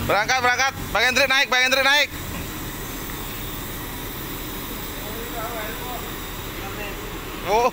Berangkat. Bang Hendrik naik. Oh.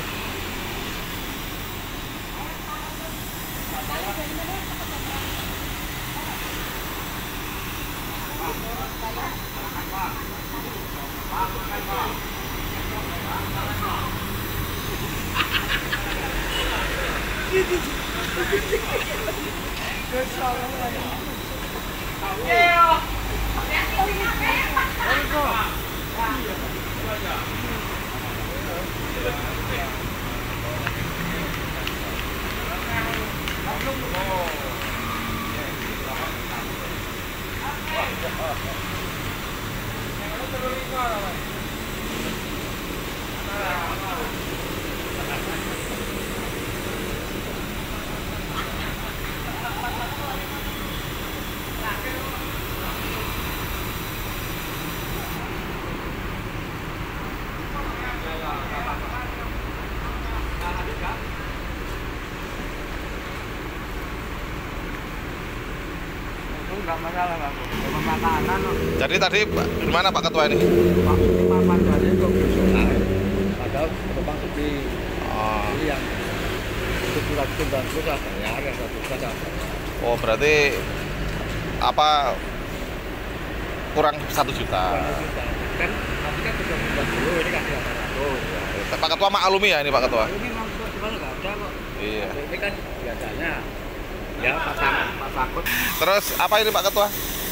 Enggak masalah Pak. Makanan loh. Jadi tadi gimana Pak Ketua ini? Pak papan aja kok bisa. Padahal penumpang sepi. Oh. Jadi yang surat itu lah bayar yang satu saja. Oh, berarti apa kurang 1 juta. Kan nanti kan sudah buat dulu ini kan 300. Pak Ketua maklumi ya ini Pak Ketua? Ini memang cuma enggak ada kok. Iya. Ini kan biasanya ya Pak takut. Terus apa ini Pak Ketua?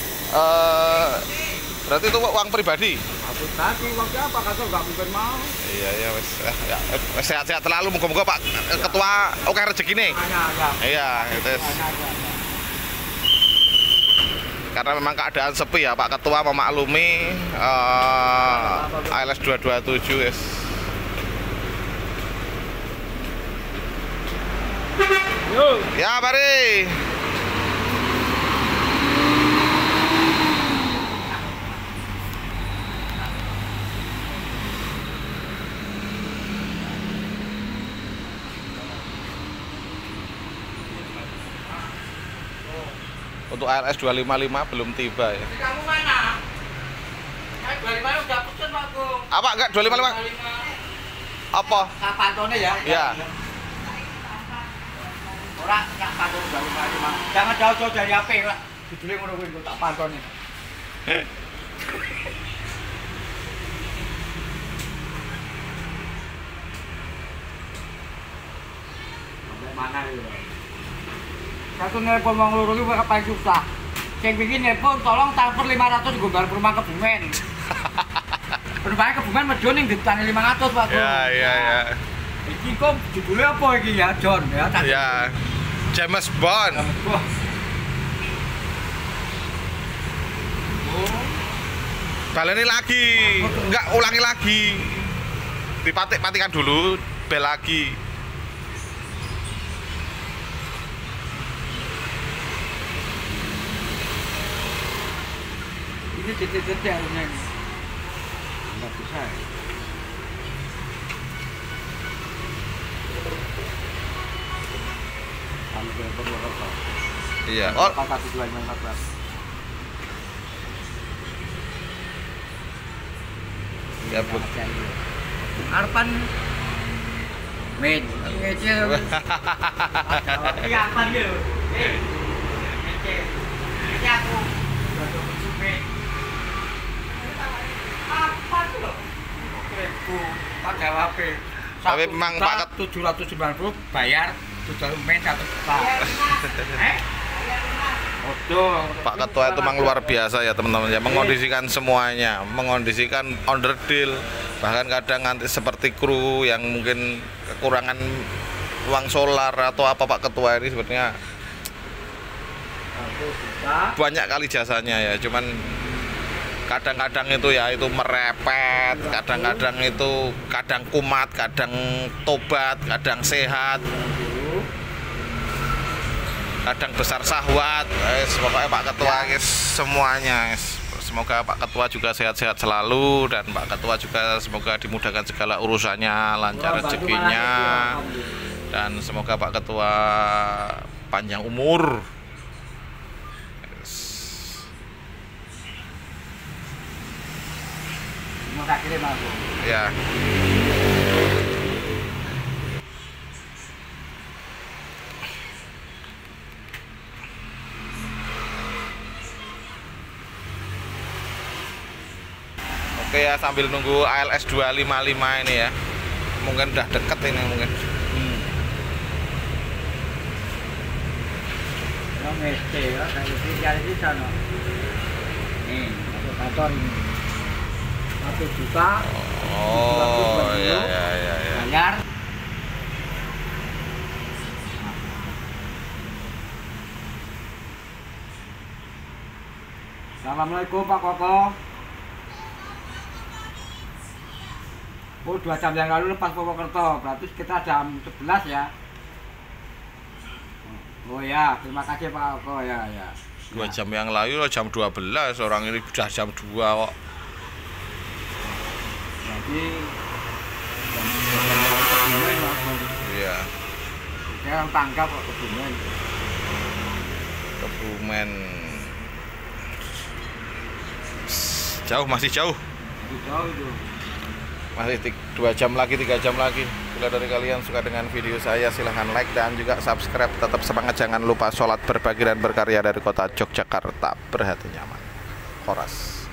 Berarti itu uang pribadi? Aku tadi waktu apa kasih nggak mungkin mau. Iya wes ya, sehat-sehat terlalu, moga-moga Pak Ketua oke rezeki nih. Iya, itu. Karena memang keadaan sepi ya Pak Ketua memaklumi ALS 227 wes. Ya, mari. Untuk ALS 255 belum tiba ya. Kamu mana? 255 udah pesen Pak Gung. Apa enggak 255? Apa? Kapan tone ya? Ya. Ora tak pantun 255. Jangan jauh-jauh dari HP lah. Judulnya ngono kuwi tak pantone. Sampai mana itu? Satu nelpon wong loro iki kapan susah. Sing bikin nelpon tolong transfer 500 gombar ke rumah Kebumen. Penumpangnya Kebumen medun ning ditane 500 Pak. Ya. Iki kok judulnya apa iki ya, John ya? Ya. James Bond. Baleni lagi. Enggak ulangi lagi. Dipatik-patikan dulu, bel lagi. Ini titik-titik harusnya ini. Nggak bisa ya. Sampai Purwokerto. Iya. Oh, 412514. ya Bu. Arpan men, ngece. Iya, Arpan yo. Ngece. Ngece aku. Apa tuh loh? Ribu, tak jawab. Tapi memang Pak 790 bayar sudah main 1 juta. Pak Ketua itu memang luar biasa ya teman-teman ya, mengondisikan semuanya, mengondisikan onder deal, bahkan kadang nanti seperti kru yang mungkin kekurangan uang solar atau apa Pak Ketua ini sebenarnya banyak kali jasanya ya, cuman kadang-kadang itu ya itu merepet, kadang-kadang itu kadang kumat, kadang tobat, kadang sehat, kadang besar syahwat. Pokoknya Pak Ketua guys, semuanya guys. Semoga Pak Ketua juga sehat-sehat selalu dan Pak Ketua juga semoga dimudahkan segala urusannya, lancar rezekinya, dan semoga Pak Ketua panjang umur. tak kirim aku. Ya. Oke ya, sambil nunggu ALS 255 ini ya. Mungkin udah deket ini mungkin. Mesti ya, dari di sana. Nih, ada kantor ini. 1 juta. Oh, ya. Bayar. Assalamualaikum Pak Koko. Oh, 2 jam yang lalu lepas Purwokerto, berarti kita jam 11 ya. Oh ya, terima kasih Pak Koko ya. 2 jam yang lalu jam 12, orang ini sudah jam 2 kok. Jadi jam 2 Kebumen Pak. Iya. Saya orang tangkap kok Kebumen. Kebumen. Jauh, masih jauh. Itu jauh itu. Masih 2 jam lagi, 3 jam lagi. Bila dari kalian suka dengan video saya, silahkan like dan juga subscribe. Tetap semangat, jangan lupa sholat, berbagi dan berkarya dari kota Yogyakarta. Berhati nyaman. Horas.